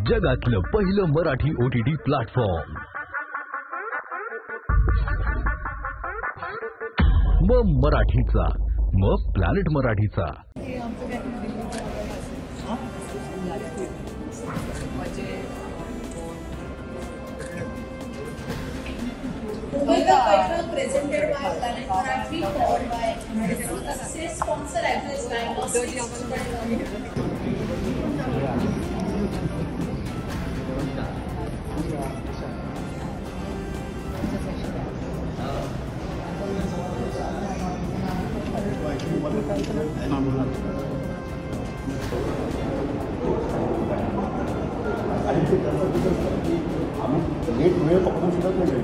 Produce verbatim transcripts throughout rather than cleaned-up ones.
जगातलं पहिलं Marathi O T T platform मग मराठीचा मग प्लॅनेट मराठीचा। presented by Planet Marathi, powered by Success sponsor Access Diagnostics. Late वेळ पकडू शकत नाही।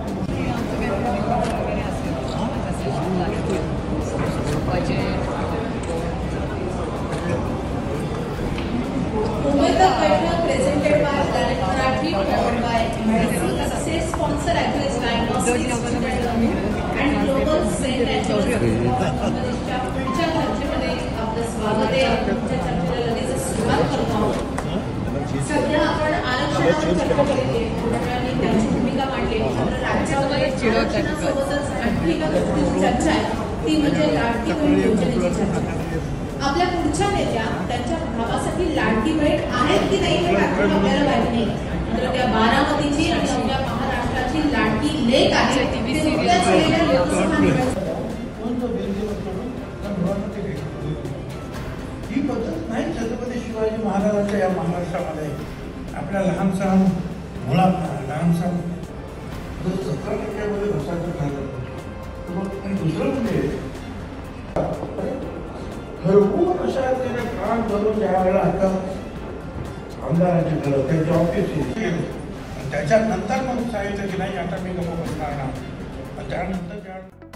Presented by Planet Marathi, powered by Success sponsor Access Diagnostics and Global Saint पुढच्या चर्चेमध्ये आपलं स्वागत आहे। पुढच्या चर्चेला लगेच सुरुवात करतो। सध्या आपण आरक्षणावर चर्चा केली आहे, त्यांची भूमिका मांडली। राज्यामध्ये आरक्षणासोबतच आणखी एक चर्चा आहे, ती म्हणजे लाडकी बहीण योजनेची चर्चा। आपल्या पुढच्या नेत्या त्यांच्या भावासाठी लाडकी बहीण आहेत की नाही हे आपल्याला माहिती नाही, मात्र त्या बारामतीची आणि आपल्या महाराष्ट्राची लाडकी लेक आहे। ही पद्धत नाही छत्रपती शिवाजी महाराजांच्या या महाराष्ट्रामध्ये आपल्या लहानसा मुळात लहानसा जर सतरा टक्क्यामध्ये भ्रष्टाचार झालं तर मग आणि दुसरं म्हणजे भरपूर अशा त्याच्या कान भरून ज्या वेळेला आता आमदारांची घरं त्यांच्या ऑफिस त्याच्यानंतर मग सांगितलं की नाही आता मी नको बसणार ना त्यानंतर